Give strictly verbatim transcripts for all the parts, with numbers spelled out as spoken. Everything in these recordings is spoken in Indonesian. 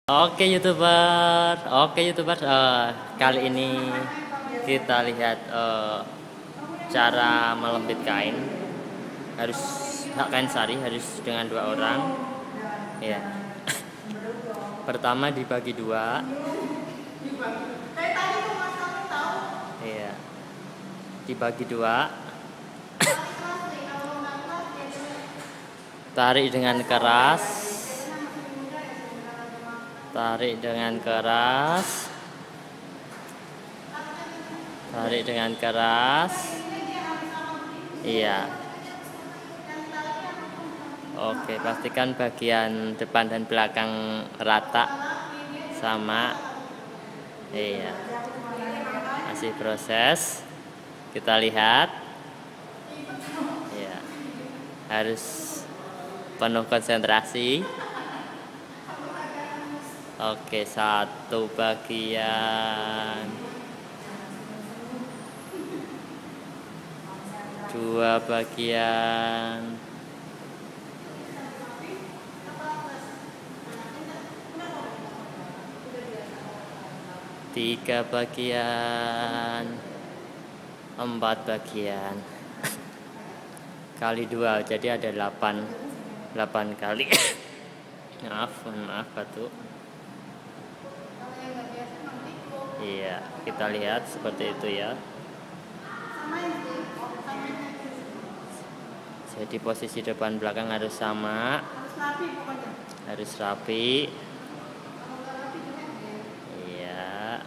Oke youtuber, oke youtuber. Eh, kali ini kita lihat eh, cara melempit kain. Harus kain sari harus dengan dua orang. Ya. Pertama dibagi dua. Iya. Dibagi dua. Tarik dengan keras. Tarik dengan keras. Tarik dengan keras. Iya. Oke, pastikan bagian depan dan belakang rata sama. Iya. Masih proses. Kita lihat. Iya. Harus penuh konsentrasi. Oke, satu bagian, dua bagian, tiga bagian, empat bagian, kali dua, jadi ada delapan, delapan kali. Maaf, maaf batu. Iya, kita lihat seperti itu ya. Jadi posisi depan belakang harus sama. Harus rapi. Iya.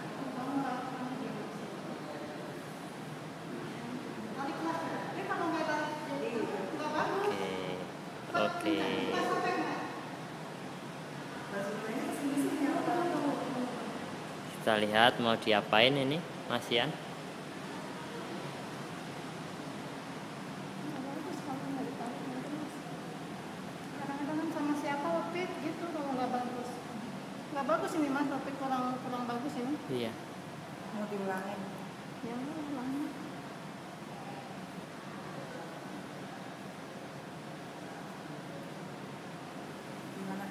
Oke. Oke. Kita lihat mau diapain ini, Mas Ian? Kadang-kadang sama siapa lepit gitu kalau nggak bagus. Nggak bagus ini mas, lepit kurang kurang bagus ini. Iya. Mau diulangin? Ya ulangin. Gimana?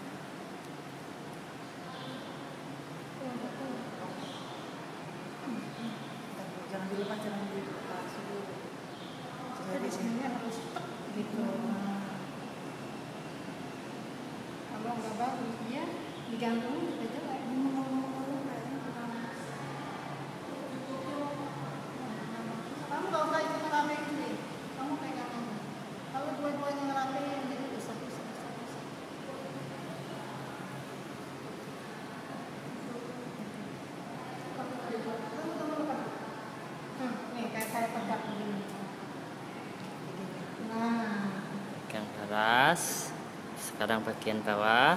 Jangan dilepas, jangan dilepas dulu. Jadi sini harus tek gitu. Kalau nggak bagus dia digantung juga jelek. Kamu nggak usah ikut ngeramein sih. Kamu pegang aja. Kalau dua-duanya ngeramein jadi bisa bisa bisa bisa. Hmm, nih kayak saya tegak begini. Nah, Yang keras. Sekarang bagian bawah.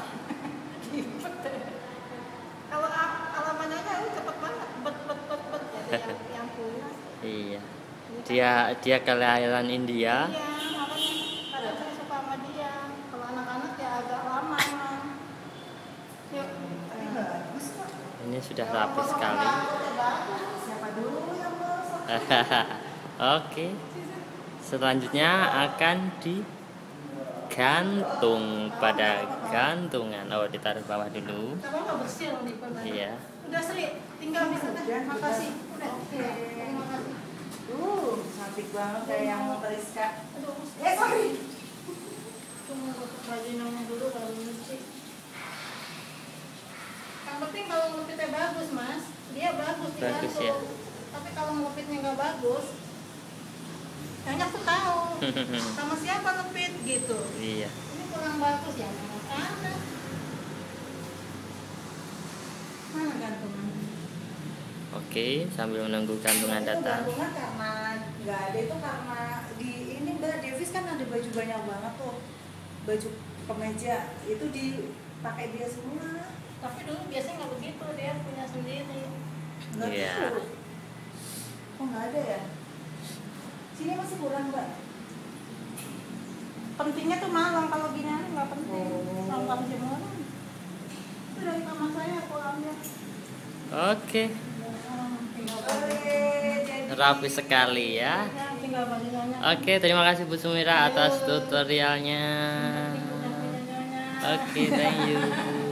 kalau alamannya aja ini cepet banget, bet bet bet bet jadi yang, yang punya. Iya. Dia dia kelahiran India. Iya, makanya kadang saya suka sama dia. Kalau anak-anak ya agak lama emang. Yuk. Ini sudah rapi sekali. Siapa dulu yang mau? Oke. Selanjutnya akan digantung pada gantungan. Oh, ditaruh bawah dulu. Coba nggak bersih loh nih Pak. Iya. Udah Sri, tinggal bisa deh. Makasih. Udah. Oke. Terima kasih. Tuh, cantik banget kayak yang Teriska. Aduh, eh sorry. Tunggu baju nanya dulu kalau nyuci. Yang penting kalau ngelupitnya bagus mas, dia bagus Bagus digantung. ya. Tapi kalau ngelupitnya nggak bagus, banyak tuh tahu sama siapa ngelupit gitu. Iya. Ini kurang bagus ya, mana? Mana gantungan? Oke, sambil menunggu gantungan Itu datang. gantungan karena nggak ada itu karena di ini Mbak Devis kan ada baju banyak banget tuh, baju kemeja itu dipakai dia semua. Tapi dulu biasanya nggak begitu, dia punya sendiri. Nggak Iya. tahu. Oh nggak ada ya? Sini masih kurang Mbak. Pentingnya tuh malam, kalau gini aja nggak penting. Oh. Malam jemuran. Itu dari kamar saya aku ambil. Oke, Tinggal Boleh jadi. rapi sekali ya. Ya, tinggal bajunya. Oke, terima kasih Bu Sumira atas tutorialnya. Oke, thank you.